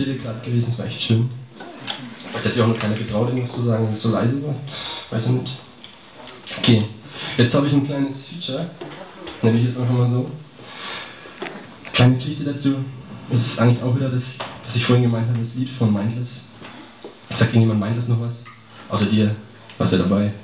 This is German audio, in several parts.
Stille gerade gewesen, das war echt schön. Es hätte ja auch noch keiner getraut, irgendwas zu sagen, wenn es so leise war. Weiß ich nicht. Okay, jetzt habe ich ein kleines Feature, nenne ich jetzt einfach mal so. Kleine Geschichte dazu. Das ist eigentlich auch wieder das, was ich vorhin gemeint habe, das Lied von Mindless. Sagt irgendjemand Mindless noch was? Außer dir, warst ja dabei.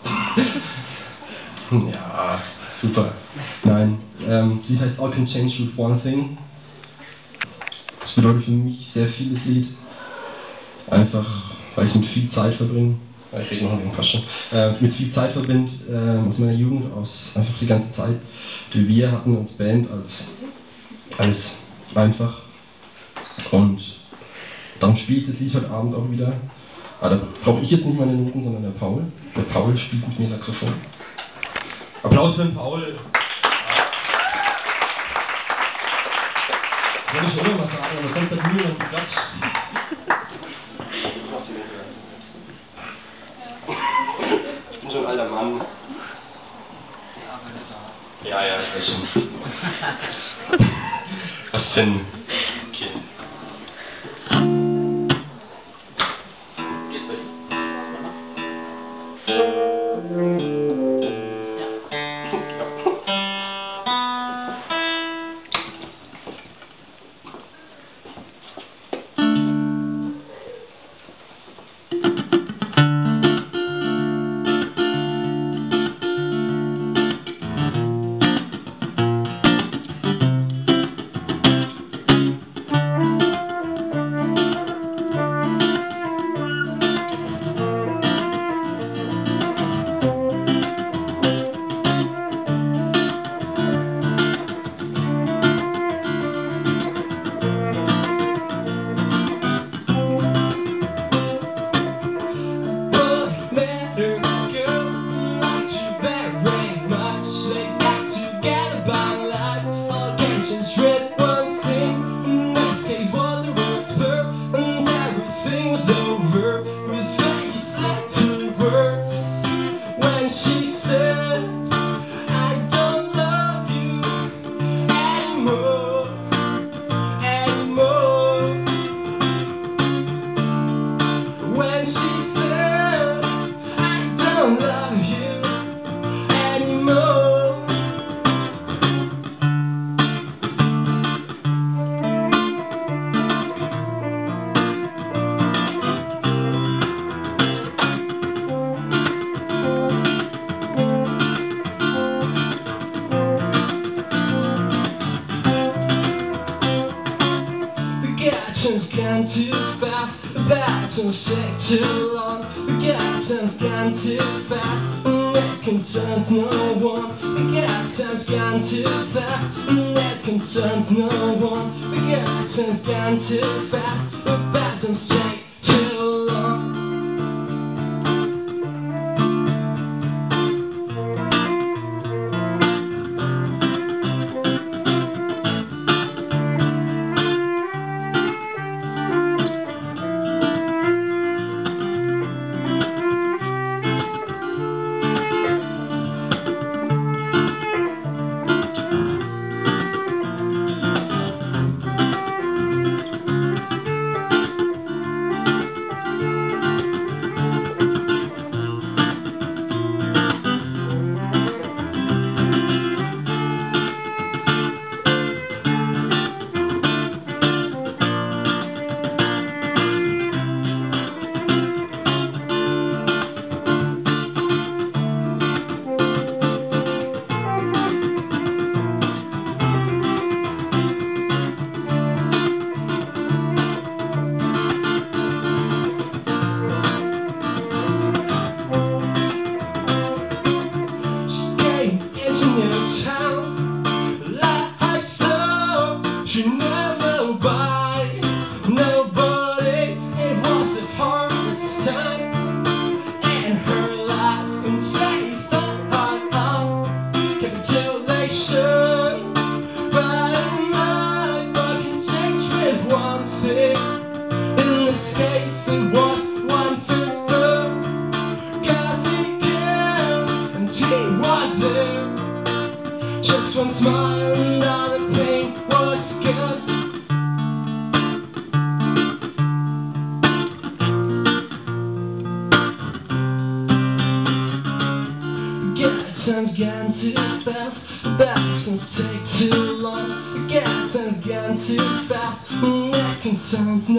Ja, super. Nein, das Lied heißt All Can Change with One Thing. Das bedeutet für mich sehr vieles Lied. Einfach, weil ich mit viel Zeit verbringe. Ich rede noch an den Quatsch. Mit viel Zeit verbinde aus meiner Jugend, aus einfach die ganze Zeit, die wir hatten als Band, als einfach. Und dann spiele ich das Lied heute Abend auch wieder. Aber da brauche ich jetzt nicht meine Noten, sondern der Paul. Der Paul spielt mit mir Saxophon. Applaus für den Paul. Soll ich immer mal sagen, aber kommt bei mir und Platz. Ich bin schon ein alter Mann. Ja, ich weiß schon. Was denn? Okay. Geht's bei dir? Gone too fast, the battle's take too long. The captain's gone too fast, and that concerns no one. The captain's gone too fast, and that concerns no one. The captain's gone too fast, the battle's take too long.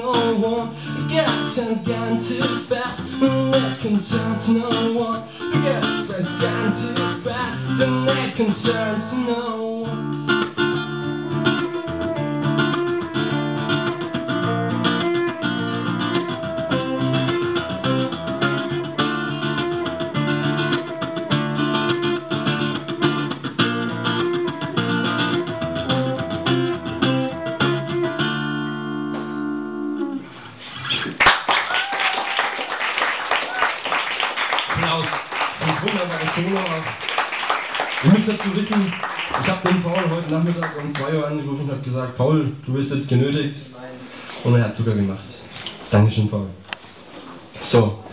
no one. Got time's gone too fast, and that concerns no one. Got time's gone too fast, and that concerns no one. Applaus. Ein wunderbares Solo. Ihr müsst dazu wissen, ich habe den Paul heute Nachmittag um 2 Uhr angerufen und habe gesagt, Paul, du wirst jetzt genötigt. Und er hat sogar gemacht. Dankeschön, Paul. So.